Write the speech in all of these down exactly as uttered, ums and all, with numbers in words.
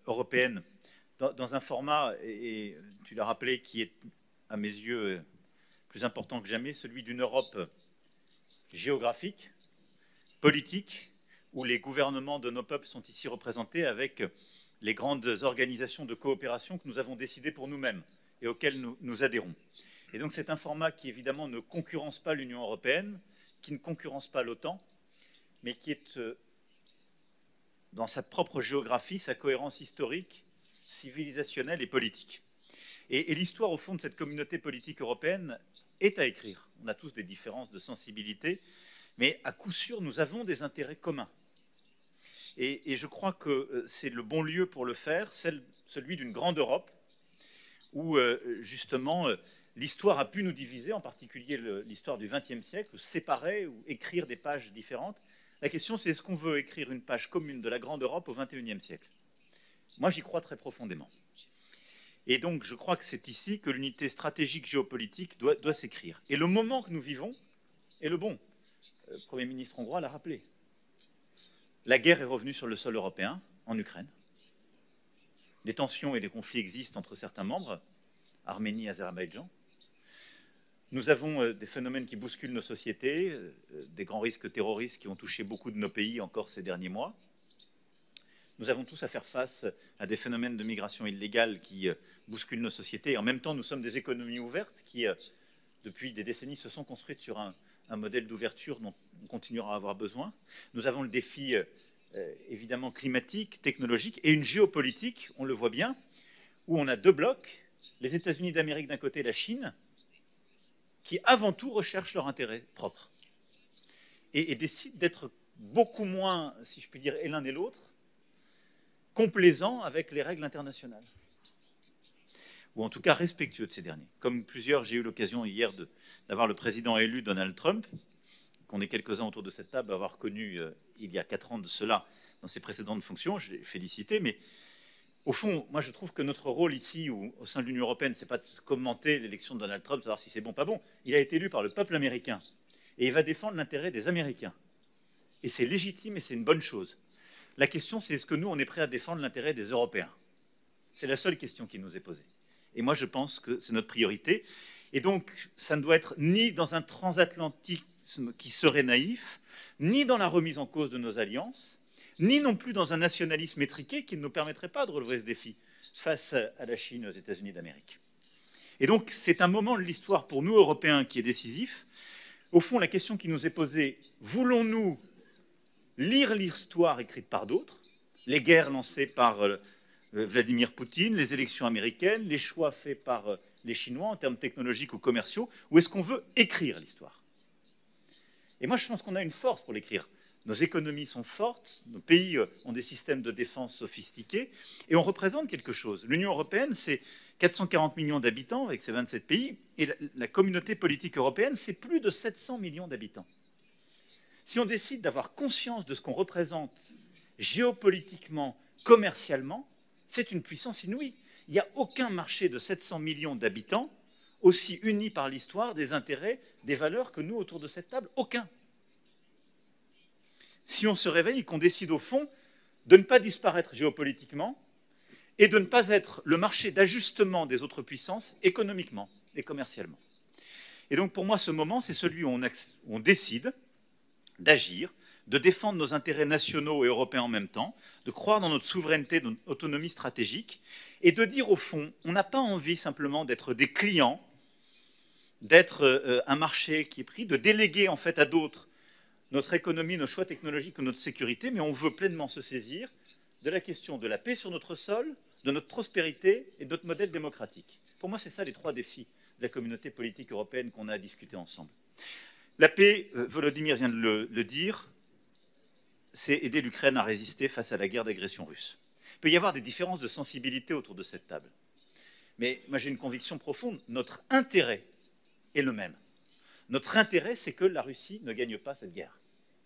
européenne dans, dans un format, et, et tu l'as rappelé, qui est à mes yeux plus important que jamais, celui d'une Europe géographique, politique, où les gouvernements de nos peuples sont ici représentés avec les grandes organisations de coopération que nous avons décidées pour nous-mêmes et auxquelles nous, nous adhérons. Et donc c'est un format qui évidemment ne concurrence pas l'Union européenne, qui ne concurrence pas l'OTAN, mais qui est euh, dans sa propre géographie, sa cohérence historique, civilisationnelle et politique. Et, et l'histoire, au fond, de cette communauté politique européenne est à écrire. On a tous des différences de sensibilité, mais à coup sûr, nous avons des intérêts communs. Et, et je crois que c'est le bon lieu pour le faire, celle, celui d'une grande Europe, où euh, justement euh, l'histoire a pu nous diviser, en particulier l'histoire du vingtième siècle, ou séparer, ou écrire des pages différentes. La question, c'est est-ce qu'on veut écrire une page commune de la grande Europe au vingt et unième siècle? Moi, j'y crois très profondément. Et donc, je crois que c'est ici que l'unité stratégique géopolitique doit, doit s'écrire. Et le moment que nous vivons est le bon. Le Premier ministre hongrois l'a rappelé. La guerre est revenue sur le sol européen, en Ukraine. Des tensions et des conflits existent entre certains membres, Arménie, Azerbaïdjan. Nous avons des phénomènes qui bousculent nos sociétés, des grands risques terroristes qui ont touché beaucoup de nos pays encore ces derniers mois. Nous avons tous à faire face à des phénomènes de migration illégale qui bousculent nos sociétés. Et en même temps, nous sommes des économies ouvertes qui, depuis des décennies, se sont construites sur un, un modèle d'ouverture dont on continuera à avoir besoin. Nous avons le défi, euh, évidemment, climatique, technologique et une géopolitique, on le voit bien, où on a deux blocs, les États-Unis d'Amérique d'un côté et la Chine, qui avant tout recherchent leur intérêt propre et, et décident d'être beaucoup moins, si je puis dire, et l'un et l'autre, complaisants avec les règles internationales, ou en tout cas respectueux de ces derniers. Comme plusieurs, j'ai eu l'occasion hier d'avoir le président élu Donald Trump, qu'on est quelques-uns autour de cette table à avoir connu euh, il y a quatre ans de cela dans ses précédentes fonctions, je l'ai félicité, mais au fond, moi je trouve que notre rôle ici, ou au sein de l'Union européenne, c'est pas de commenter l'élection de Donald Trump, savoir si c'est bon ou pas bon. Il a été élu par le peuple américain, et il va défendre l'intérêt des Américains. Et c'est légitime et c'est une bonne chose. La question, c'est est-ce que nous, on est prêt à défendre l'intérêt des Européens? C'est la seule question qui nous est posée. Et moi, je pense que c'est notre priorité. Et donc, ça ne doit être ni dans un transatlantisme qui serait naïf, ni dans la remise en cause de nos alliances, ni non plus dans un nationalisme étriqué qui ne nous permettrait pas de relever ce défi face à la Chine, aux États-Unis d'Amérique. Et donc, c'est un moment de l'histoire pour nous, Européens, qui est décisif. Au fond, la question qui nous est posée, voulons-nous lire l'histoire écrite par d'autres, les guerres lancées par euh, Vladimir Poutine, les élections américaines, les choix faits par euh, les Chinois en termes technologiques ou commerciaux, ou est-ce qu'on veut écrire l'histoire? Et moi, je pense qu'on a une force pour l'écrire. Nos économies sont fortes, nos pays euh, ont des systèmes de défense sophistiqués, et on représente quelque chose. L'Union européenne, c'est quatre cent quarante millions d'habitants avec ses vingt-sept pays, et la, la communauté politique européenne, c'est plus de sept cents millions d'habitants. Si on décide d'avoir conscience de ce qu'on représente géopolitiquement, commercialement, c'est une puissance inouïe. Il n'y a aucun marché de sept cents millions d'habitants aussi uni par l'histoire, des intérêts, des valeurs que nous autour de cette table. Aucun. Si on se réveille et qu'on décide au fond de ne pas disparaître géopolitiquement et de ne pas être le marché d'ajustement des autres puissances économiquement et commercialement. Et donc pour moi, ce moment, c'est celui où on, où on décide d'agir, de défendre nos intérêts nationaux et européens en même temps, de croire dans notre souveraineté, dans notre autonomie stratégique, et de dire au fond, on n'a pas envie simplement d'être des clients, d'être euh, un marché qui est pris, de déléguer en fait à d'autres notre économie, nos choix technologiques ou notre sécurité, mais on veut pleinement se saisir de la question de la paix sur notre sol, de notre prospérité et de notre modèle démocratique. Pour moi, c'est ça les trois défis de la communauté politique européenne qu'on a à discuter ensemble. La paix, Volodymyr vient de le, le dire, c'est aider l'Ukraine à résister face à la guerre d'agression russe. Il peut y avoir des différences de sensibilité autour de cette table. Mais moi, j'ai une conviction profonde, notre intérêt est le même. Notre intérêt, c'est que la Russie ne gagne pas cette guerre.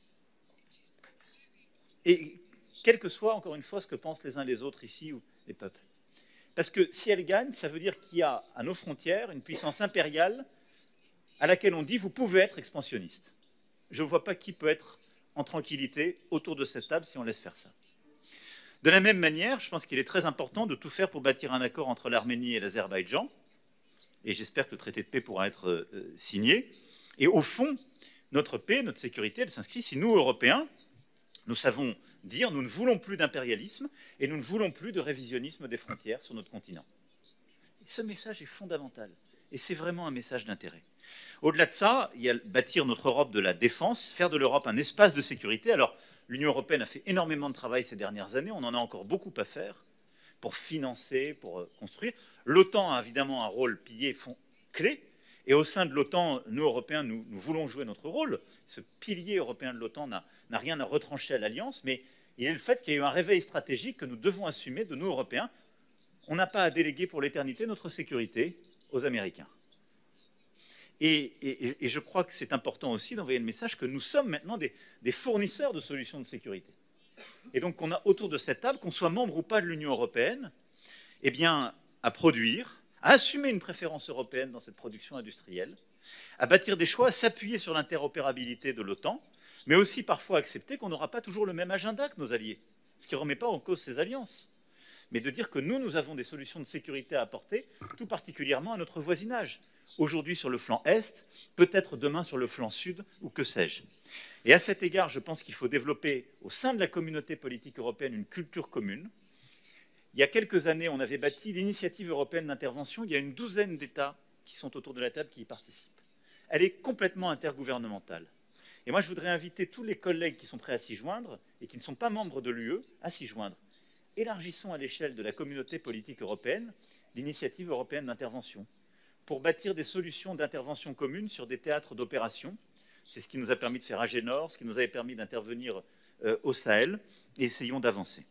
Et quel que soit, encore une fois, ce que pensent les uns les autres ici, ou les peuples. Parce que si elle gagne, ça veut dire qu'il y a à nos frontières une puissance impériale à laquelle on dit vous pouvez être expansionniste. Je ne vois pas qui peut être en tranquillité autour de cette table si on laisse faire ça. De la même manière, je pense qu'il est très important de tout faire pour bâtir un accord entre l'Arménie et l'Azerbaïdjan, et j'espère que le traité de paix pourra être euh, signé. Et au fond, notre paix, notre sécurité, elle s'inscrit si nous, Européens, nous savons dire nous ne voulons plus d'impérialisme et nous ne voulons plus de révisionnisme des frontières sur notre continent. Et ce message est fondamental, et c'est vraiment un message d'intérêt. Au-delà de ça, il y a bâtir notre Europe de la défense, faire de l'Europe un espace de sécurité. Alors, l'Union européenne a fait énormément de travail ces dernières années, on en a encore beaucoup à faire pour financer, pour construire. L'OTAN a évidemment un rôle pilier fond, clé, et au sein de l'OTAN, nous, Européens, nous, nous voulons jouer notre rôle. Ce pilier européen de l'OTAN n'a rien à retrancher à l'Alliance, mais il est le fait qu'il y a eu un réveil stratégique que nous devons assumer de nous, Européens. On n'a pas à déléguer pour l'éternité notre sécurité aux Américains. Et, et, et je crois que c'est important aussi d'envoyer le message que nous sommes maintenant des, des fournisseurs de solutions de sécurité. Et donc qu'on a autour de cette table, qu'on soit membre ou pas de l'Union européenne, eh bien, à produire, à assumer une préférence européenne dans cette production industrielle, à bâtir des choix, à s'appuyer sur l'interopérabilité de l'OTAN, mais aussi parfois accepter qu'on n'aura pas toujours le même agenda que nos alliés, ce qui ne remet pas en cause ces alliances, mais de dire que nous, nous avons des solutions de sécurité à apporter, tout particulièrement à notre voisinage. Aujourd'hui sur le flanc Est, peut-être demain sur le flanc Sud, ou que sais-je. Et à cet égard, je pense qu'il faut développer au sein de la communauté politique européenne une culture commune. Il y a quelques années, on avait bâti l'initiative européenne d'intervention. Il y a une douzaine d'États qui sont autour de la table qui y participent. Elle est complètement intergouvernementale. Et moi, je voudrais inviter tous les collègues qui sont prêts à s'y joindre et qui ne sont pas membres de l'U E à s'y joindre. Élargissons à l'échelle de la communauté politique européenne l'initiative européenne d'intervention pour bâtir des solutions d'intervention communes sur des théâtres d'opération. C'est ce qui nous a permis de faire Agénor, ce qui nous avait permis d'intervenir euh, au Sahel, et essayons d'avancer.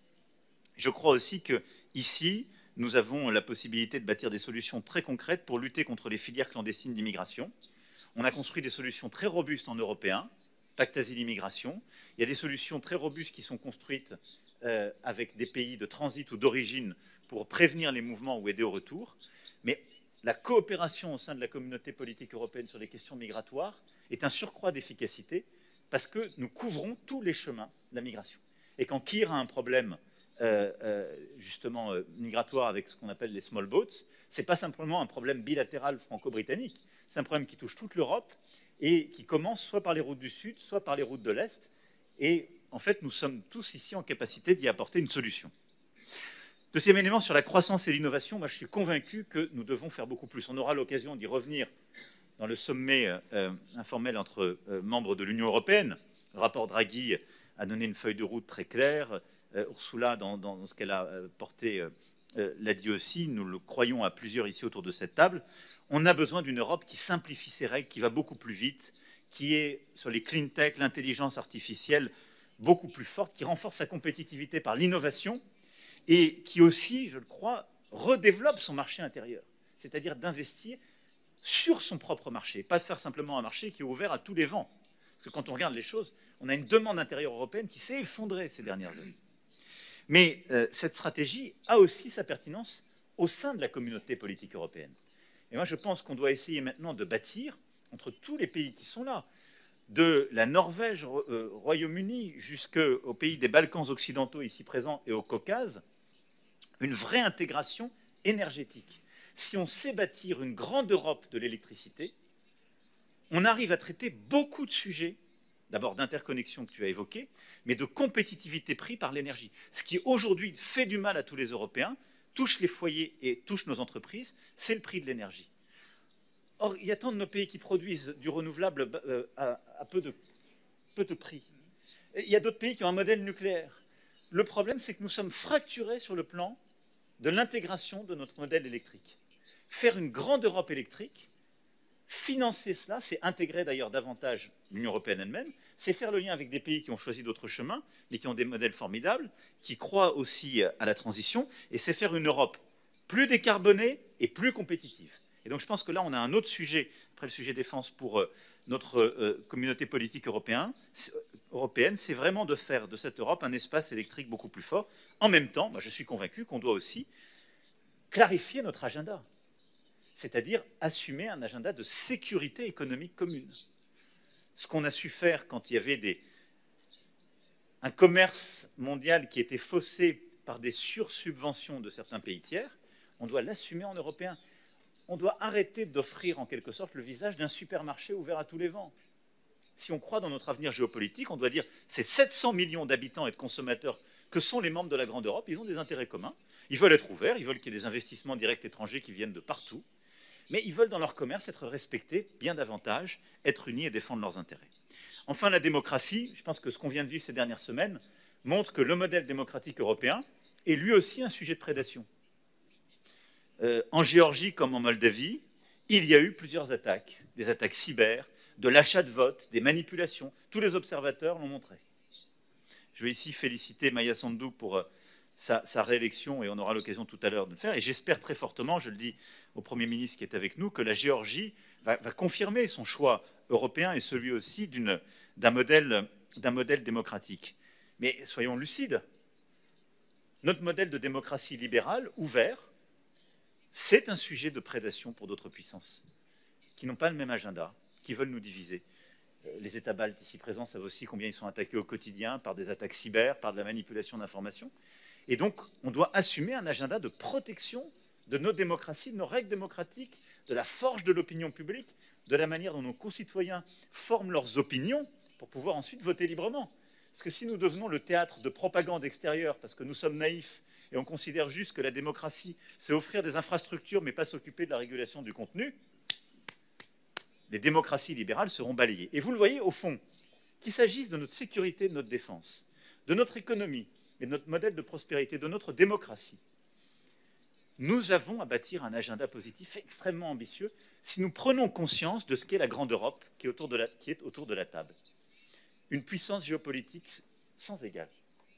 Je crois aussi qu'ici, nous avons la possibilité de bâtir des solutions très concrètes pour lutter contre les filières clandestines d'immigration. On a construit des solutions très robustes en européen, pacte asile-immigration. Il y a des solutions très robustes qui sont construites euh, avec des pays de transit ou d'origine pour prévenir les mouvements ou aider au retour. Mais la coopération au sein de la communauté politique européenne sur les questions migratoires est un surcroît d'efficacité parce que nous couvrons tous les chemins de la migration. Et quand Kir a un problème euh, euh, justement euh, migratoire avec ce qu'on appelle les small boats, ce n'est pas simplement un problème bilatéral franco-britannique, c'est un problème qui touche toute l'Europe et qui commence soit par les routes du Sud, soit par les routes de l'Est. Et en fait, nous sommes tous ici en capacité d'y apporter une solution. Deuxième élément, sur la croissance et l'innovation, moi je suis convaincu que nous devons faire beaucoup plus. On aura l'occasion d'y revenir dans le sommet euh, informel entre euh, membres de l'Union européenne. Le rapport Draghi a donné une feuille de route très claire. Euh, Ursula, dans, dans ce qu'elle a euh, porté, euh, euh, l'a dit aussi. Nous le croyons à plusieurs ici autour de cette table. On a besoin d'une Europe qui simplifie ses règles, qui va beaucoup plus vite, qui est sur les clean tech, l'intelligence artificielle, beaucoup plus forte, qui renforce sa compétitivité par l'innovation, et qui aussi, je le crois, redéveloppe son marché intérieur, c'est-à-dire d'investir sur son propre marché, pas de faire simplement un marché qui est ouvert à tous les vents. Parce que quand on regarde les choses, on a une demande intérieure européenne qui s'est effondrée ces dernières années. Mais euh, cette stratégie a aussi sa pertinence au sein de la communauté politique européenne. Et moi, je pense qu'on doit essayer maintenant de bâtir, entre tous les pays qui sont là, de la Norvège, euh, Royaume-Uni, jusqu'aux pays des Balkans occidentaux ici présents et au Caucase, une vraie intégration énergétique. Si on sait bâtir une grande Europe de l'électricité, on arrive à traiter beaucoup de sujets, d'abord d'interconnexion que tu as évoqué, mais de compétitivité prix par l'énergie. Ce qui aujourd'hui fait du mal à tous les Européens, touche les foyers et touche nos entreprises, c'est le prix de l'énergie. Or, il y a tant de nos pays qui produisent du renouvelable à, à peu, de, peu de prix. Et il y a d'autres pays qui ont un modèle nucléaire. Le problème, c'est que nous sommes fracturés sur le plan de l'intégration de notre modèle électrique. Faire une grande Europe électrique, financer cela, c'est intégrer d'ailleurs davantage l'Union européenne elle-même, c'est faire le lien avec des pays qui ont choisi d'autres chemins, mais qui ont des modèles formidables, qui croient aussi à la transition, et c'est faire une Europe plus décarbonée et plus compétitive. Et donc je pense que là, on a un autre sujet, après le sujet défense, pour euh, notre euh, communauté politique européenne, européenne, c'est vraiment de faire de cette Europe un espace électrique beaucoup plus fort. En même temps, moi, je suis convaincu qu'on doit aussi clarifier notre agenda, c'est-à-dire assumer un agenda de sécurité économique commune. Ce qu'on a su faire quand il y avait des, un commerce mondial qui était faussé par des sursubventions de certains pays tiers, on doit l'assumer en européen. On doit arrêter d'offrir en quelque sorte le visage d'un supermarché ouvert à tous les vents. Si on croit dans notre avenir géopolitique, on doit dire ces sept cents millions d'habitants et de consommateurs que sont les membres de la Grande Europe, ils ont des intérêts communs, ils veulent être ouverts, ils veulent qu'il y ait des investissements directs étrangers qui viennent de partout, mais ils veulent dans leur commerce être respectés bien davantage, être unis et défendre leurs intérêts. Enfin, la démocratie, je pense que ce qu'on vient de vivre ces dernières semaines montre que le modèle démocratique européen est lui aussi un sujet de prédation. Euh, en Géorgie comme en Moldavie, il y a eu plusieurs attaques, des attaques cyber, de l'achat de vote, des manipulations. Tous les observateurs l'ont montré. Je vais ici féliciter Maia Sandu pour sa, sa réélection, et on aura l'occasion tout à l'heure de le faire. Et j'espère très fortement, je le dis au Premier ministre qui est avec nous, que la Géorgie va, va confirmer son choix européen et celui aussi d'un modèle, d'un modèle démocratique. Mais soyons lucides. Notre modèle de démocratie libérale, ouvert, c'est un sujet de prédation pour d'autres puissances qui n'ont pas le même agenda, qui veulent nous diviser. Les États baltes ici présents savent aussi combien ils sont attaqués au quotidien par des attaques cyber, par de la manipulation d'informations. Et donc, on doit assumer un agenda de protection de nos démocraties, de nos règles démocratiques, de la forge de l'opinion publique, de la manière dont nos concitoyens forment leurs opinions pour pouvoir ensuite voter librement. Parce que si nous devenons le théâtre de propagande extérieure, parce que nous sommes naïfs et on considère juste que la démocratie, c'est offrir des infrastructures mais pas s'occuper de la régulation du contenu, les démocraties libérales seront balayées. Et vous le voyez, au fond, qu'il s'agisse de notre sécurité, de notre défense, de notre économie et de notre modèle de prospérité, de notre démocratie, nous avons à bâtir un agenda positif extrêmement ambitieux si nous prenons conscience de ce qu'est la grande Europe qui est autour de la, qui est autour de la table. Une puissance géopolitique sans égale.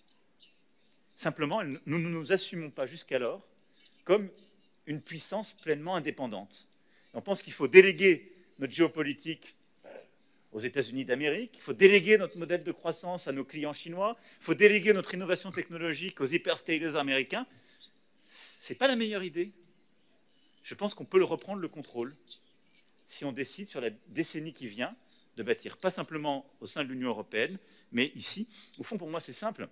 Simplement, nous ne nous assumons pas jusqu'alors comme une puissance pleinement indépendante. On pense qu'il faut déléguer notre géopolitique aux États-Unis d'Amérique, il faut déléguer notre modèle de croissance à nos clients chinois, il faut déléguer notre innovation technologique aux hyperscalers américains. Ce n'est pas la meilleure idée. Je pense qu'on peut le reprendre le contrôle si on décide sur la décennie qui vient de bâtir, pas simplement au sein de l'Union européenne, mais ici. Au fond, pour moi, c'est simple.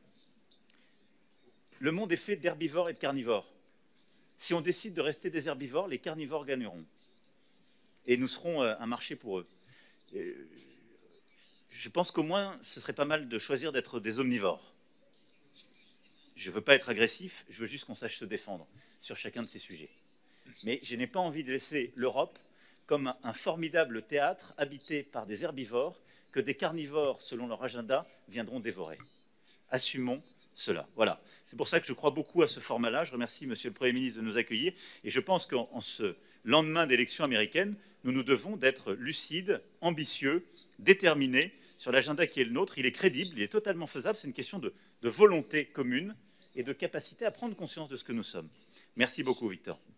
Le monde est fait d'herbivores et de carnivores. Si on décide de rester des herbivores, les carnivores gagneront. Et nous serons un marché pour eux. Et je pense qu'au moins, ce serait pas mal de choisir d'être des omnivores. Je ne veux pas être agressif, je veux juste qu'on sache se défendre sur chacun de ces sujets. Mais je n'ai pas envie de laisser l'Europe comme un formidable théâtre habité par des herbivores que des carnivores, selon leur agenda, viendront dévorer. Assumons cela. Voilà. C'est pour ça que je crois beaucoup à ce format-là. Je remercie Monsieur le Premier ministre de nous accueillir. Et je pense qu'en ce lendemain d'élections américaines, nous nous devons d'être lucides, ambitieux, déterminés sur l'agenda qui est le nôtre. Il est crédible, il est totalement faisable. C'est une question de, de volonté commune et de capacité à prendre conscience de ce que nous sommes. Merci beaucoup, Victor.